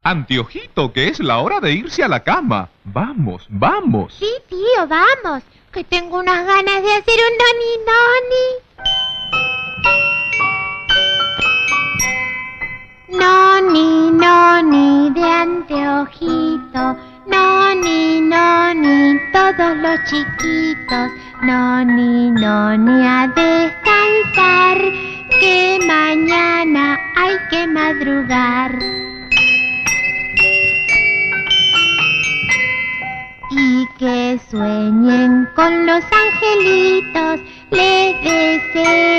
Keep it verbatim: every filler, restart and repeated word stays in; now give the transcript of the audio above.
Anteojito, que es la hora de irse a la cama. Vamos, vamos. Sí, tío, vamos, que tengo unas ganas de hacer un noni noni. Noni, noni de anteojito. Noni, noni, todos los chiquitos. Noni, noni, a descansar, que mañana hay que madrugar. Y que sueñen con los angelitos, les deseo